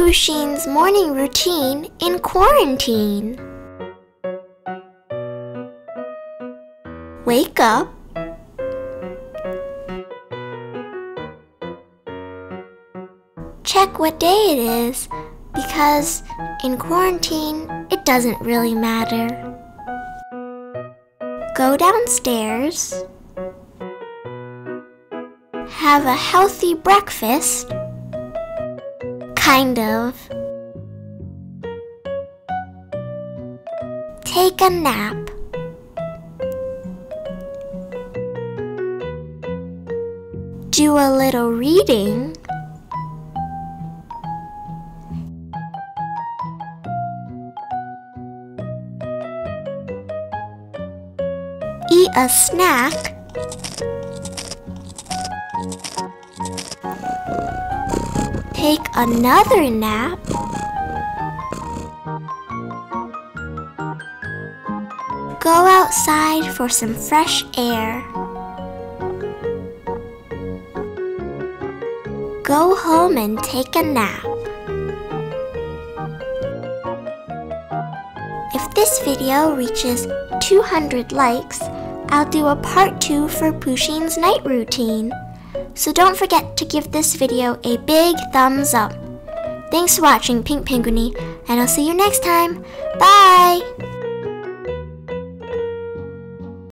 Pusheen's morning routine in quarantine. Wake up, check what day it is, because in quarantine it doesn't really matter. Go downstairs, have a healthy breakfast, kind of. Take a nap. Do a little reading. Eat a snack. Take another nap. Go outside for some fresh air. Go home and take a nap. If this video reaches 200 likes, I'll do a part 2 for Pusheen's night routine. So don't forget to give this video a big thumbs up. Thanks for watching, Pink Penguiny, and I'll see you next time. Bye!